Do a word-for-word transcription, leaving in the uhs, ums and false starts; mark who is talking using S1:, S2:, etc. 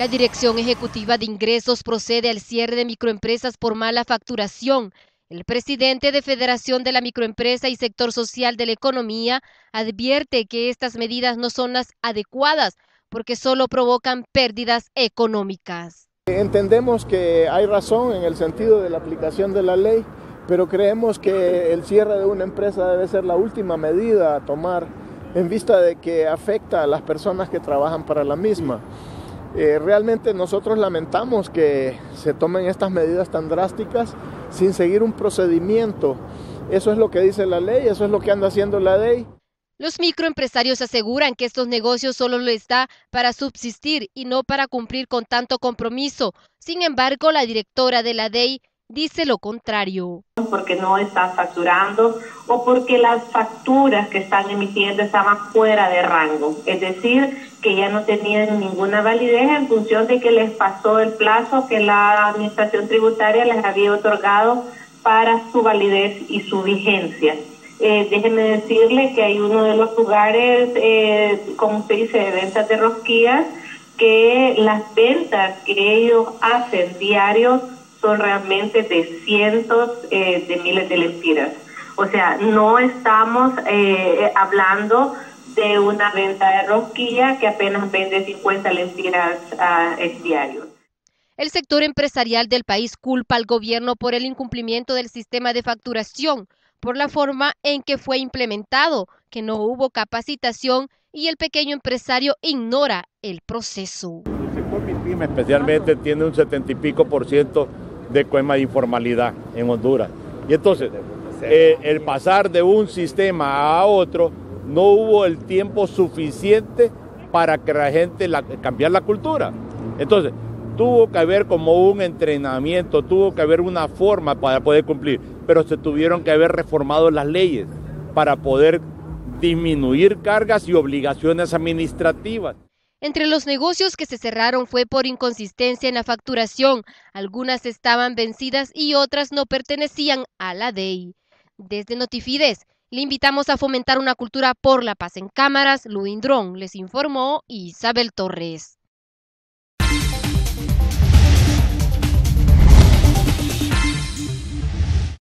S1: La Dirección Ejecutiva de Ingresos procede al cierre de microempresas por mala facturación. El presidente de Federación de la Microempresa y Sector Social de la Economía advierte que estas medidas no son las adecuadas porque solo provocan pérdidas económicas.
S2: Entendemos que hay razón en el sentido de la aplicación de la ley, pero creemos que el cierre de una empresa debe ser la última medida a tomar en vista de que afecta a las personas que trabajan para la misma. Eh, realmente nosotros lamentamos que se tomen estas medidas tan drásticas sin seguir un procedimiento. Eso es lo que dice la ley, eso es lo que anda haciendo la ley.
S1: Los microempresarios aseguran que estos negocios solo les da para subsistir y no para cumplir con tanto compromiso. Sin embargo, la directora de la D E I dice lo contrario.
S3: Porque no están facturando o porque las facturas que están emitiendo estaban fuera de rango, es decir, que ya no tenían ninguna validez en función de que les pasó el plazo que la administración tributaria les había otorgado para su validez y su vigencia. Eh, déjenme decirle que hay uno de los lugares, eh, como usted dice, de ventas de rosquillas, que las ventas que ellos hacen diarios son realmente de cientos eh, de miles de lempiras. O sea, no estamos eh, hablando de una venta de rosquilla que apenas vende cincuenta lempiras uh, en diario.
S1: El sector empresarial del país culpa al gobierno por el incumplimiento del sistema de facturación, por la forma en que fue implementado, que no hubo capacitación y el pequeño empresario ignora el proceso.
S4: El sector MIPYME especialmente tiene un setenta y pico por ciento de coima de informalidad en Honduras. Y entonces, eh, el pasar de un sistema a otro, no hubo el tiempo suficiente para que la gente la, cambiar la cultura. Entonces, tuvo que haber como un entrenamiento, tuvo que haber una forma para poder cumplir, pero se tuvieron que haber reformado las leyes para poder disminuir cargas y obligaciones administrativas.
S1: Entre los negocios que se cerraron fue por inconsistencia en la facturación. Algunas estaban vencidas y otras no pertenecían a la D E I. Desde Notifides, le invitamos a fomentar una cultura por la paz en cámaras. Luindrón les informó Isabel Torres.